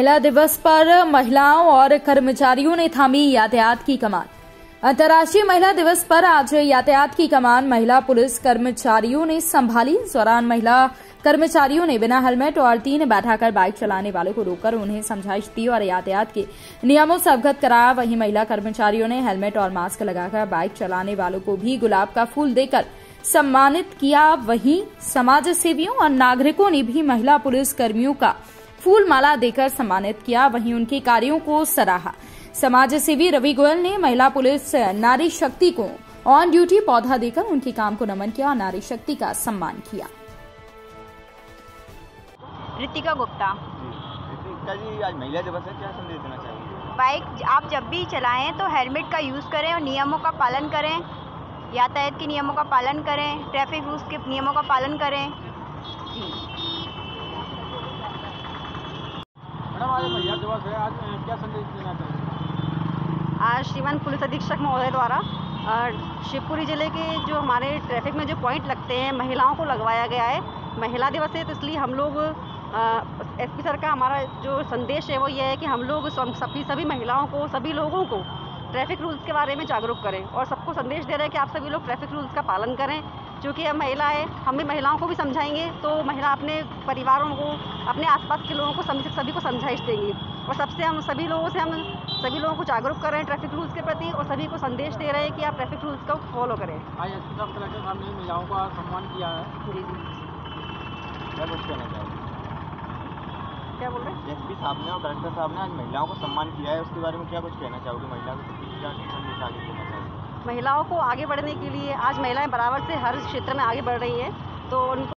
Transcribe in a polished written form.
महिला दिवस पर महिलाओं और कर्मचारियों ने थामी यातायात की कमान। अंतर्राष्ट्रीय महिला दिवस पर आज यातायात की कमान महिला पुलिस कर्मचारियों ने संभाली। इस दौरान महिला कर्मचारियों ने बिना हेलमेट और तीन बैठाकर बाइक चलाने वालों को रोककर उन्हें समझाइश दी और यातायात के नियमों से अवगत कराया। वहीं महिला कर्मचारियों ने हेलमेट और मास्क लगाकर बाइक चलाने वालों को भी गुलाब का फूल देकर सम्मानित किया। वहीं समाज सेवियों और नागरिकों ने भी महिला पुलिस कर्मियों का फूल माला देकर सम्मानित किया। वहीं उनके कार्यों को सराहा। समाज सेवी रवि गोयल ने महिला पुलिस नारी शक्ति को ऑन ड्यूटी पौधा देकर उनके काम को नमन किया और नारी शक्ति का सम्मान किया। ऋतिका गुप्ता। ऋतिका जी, आज महिला दिवस है, क्या संदेश देना चाहिए? बाइक आप जब भी चलाएं तो हेलमेट का यूज़ करें और नियमों का पालन करें, यातायात के नियमों का पालन करें, ट्रैफिक रूल्स के नियमों का पालन करें। जी मैडम, आज महिला दिवस है, आज क्या संदेश देना चाहिए? आज श्रीमान पुलिस अधीक्षक महोदय द्वारा शिवपुरी जिले के जो हमारे ट्रैफिक में जो पॉइंट लगते हैं महिलाओं को लगवाया गया है। महिला दिवस है तो इसलिए हम लोग एसपी सर का हमारा जो संदेश है वो ये है कि हम लोग सभी महिलाओं को, सभी लोगों को ट्रैफिक रूल्स के बारे में जागरूक करें और सबको संदेश दे रहे हैं कि आप सभी लोग ट्रैफिक रूल्स का पालन करें। क्योंकि हम महिला है, हम भी महिलाओं को भी समझाएंगे तो महिला अपने परिवारों को, अपने आसपास के लोगों को सभी को समझाइश देंगी। और हम सभी लोगों को जागरूक कर रहे हैं ट्रैफिक रूल्स के प्रति और सभी को संदेश दे रहे हैं कि आप ट्रैफिक रूल्स को फॉलो करें। आज एसपी साहब कलेक्टर साहब ने महिलाओं का सम्मान किया है। जी क्या कुछ कहना चाहिए? क्या बोल रहे हैं? एसपी साहब ने और कलेक्टर साहब ने आज महिलाओं को सम्मान किया है, उसके बारे में क्या कुछ कहना चाहोगे? महिला को क्या संदेश आगे देना चाहिए? महिलाओं को आगे बढ़ने के लिए आज महिलाएं बराबर से हर क्षेत्र में आगे बढ़ रही हैं तो उनको